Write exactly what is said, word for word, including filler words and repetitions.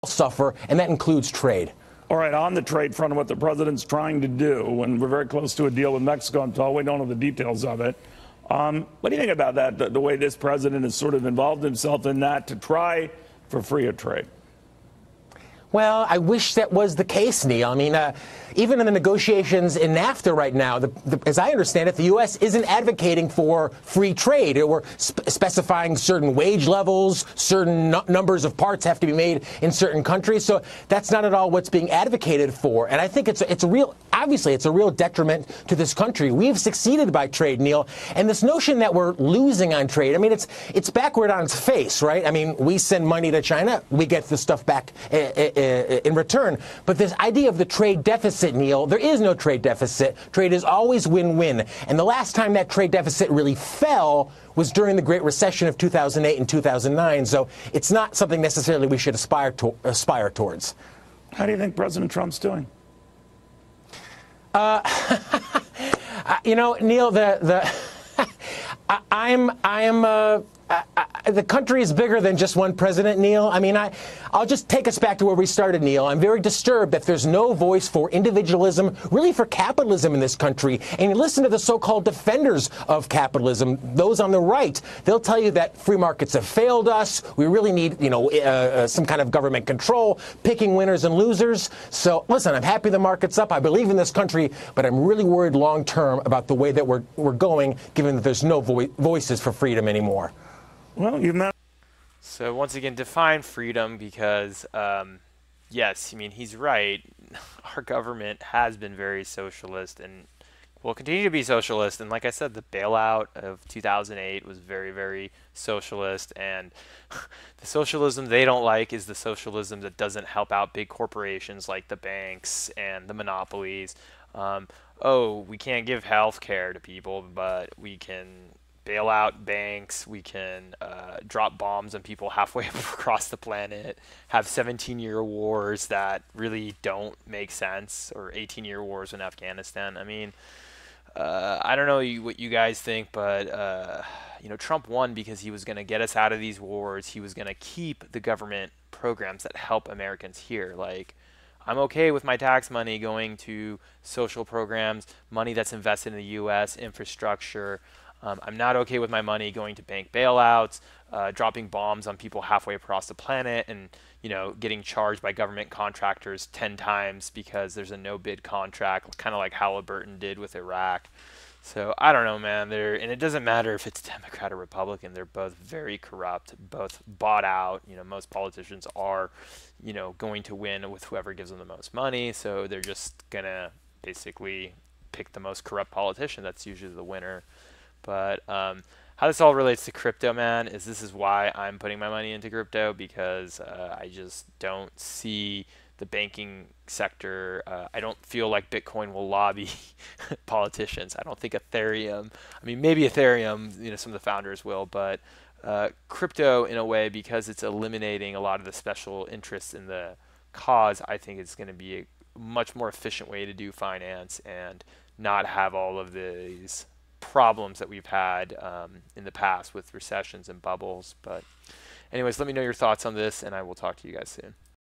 suffer, and that includes trade. All right, on the trade front, what the president's trying to do, and we're very close to a deal with Mexico, I'm told, we don't know the details of it. Um, what do you think about that, the, the way this president has sort of involved himself in that to try for freer trade? Well, I wish that was the case, Neil. I mean, uh, even in the negotiations in NAFTA right now, the, the, as I understand it, the U S isn't advocating for free trade. We're sp specifying certain wage levels, certain n numbers of parts have to be made in certain countries. So that's not at all what's being advocated for. And I think it's, it's a real, obviously, it's a real detriment to this country. We've succeeded by trade, Neil. And this notion that we're losing on trade, I mean, it's, it's backward on its face, right? I mean, we send money to China, we get the stuff back uh, uh, in return. But this idea of the trade deficit, Neil, there is no trade deficit. Trade is always win-win. And the last time that trade deficit really fell was during the Great Recession of two thousand eight and two thousand nine. So it's not something necessarily we should aspire to, aspire towards. How do you think President Trump's doing? Uh, you know, Neil, the the I, I'm I'm. Uh, I, I, the country is bigger than just one president, Neil. I mean, I, I'll just take us back to where we started, Neil. I'm very disturbed that there's no voice for individualism, really for capitalism in this country. And you listen to the so-called defenders of capitalism, those on the right, they'll tell you that free markets have failed us. We really need, you know, uh, uh, some kind of government control, picking winners and losers. So, listen, I'm happy the market's up. I believe in this country, but I'm really worried long-term about the way that we're, we're going, given that there's no vo voices for freedom anymore. Well, you've not. So once again, define freedom, because um, yes, I mean, he's right. Our government has been very socialist and will continue to be socialist. And like I said, the bailout of two thousand eight was very, very socialist. And the socialism they don't like is the socialism that doesn't help out big corporations like the banks and the monopolies. Um, oh, we can't give health care to people, but we can bail out banks, we can uh, drop bombs on people halfway across the planet, have seventeen year wars that really don't make sense, or eighteen year wars in Afghanistan. I mean, uh, I don't know you, what you guys think, but uh, you know, Trump won because he was going to get us out of these wars. He was going to keep the government programs that help Americans here. Like, I'm okay with my tax money going to social programs, money that's invested in the U S, infrastructure. Um, I'm not okay with my money going to bank bailouts, uh, dropping bombs on people halfway across the planet, and you know, getting charged by government contractors ten times because there's a no-bid contract, kind of like Halliburton did with Iraq. So I don't know, man. They're, and it doesn't matter if it's Democrat or Republican. They're both very corrupt, both bought out. You know, most politicians are, you know, going to win with whoever gives them the most money. So they're just gonna basically pick the most corrupt politician. That's usually the winner. But um, how this all relates to crypto, man, is this is why I'm putting my money into crypto, because uh, I just don't see the banking sector. Uh, I don't feel like Bitcoin will lobby politicians. I don't think Ethereum, I mean, maybe Ethereum, you know, some of the founders will, but uh, crypto in a way, because it's eliminating a lot of the special interests in the cause, I think it's going to be a much more efficient way to do finance and not have all of these problems that we've had um, in the past with recessions and bubbles. But anyways, let me know your thoughts on this, and I will talk to you guys soon.